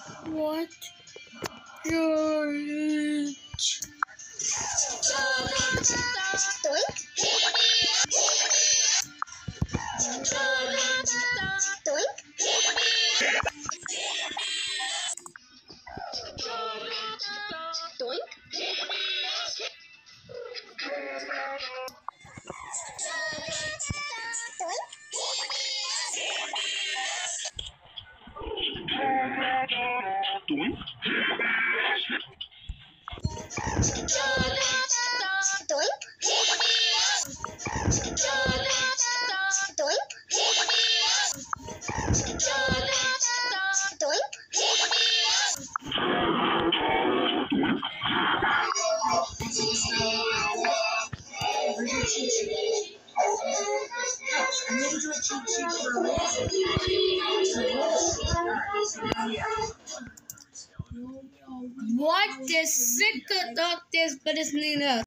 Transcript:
What? George. Doink. Doink. Doink. Doink. Doink. Doink. Doink. What is sick about this, but it's Nina?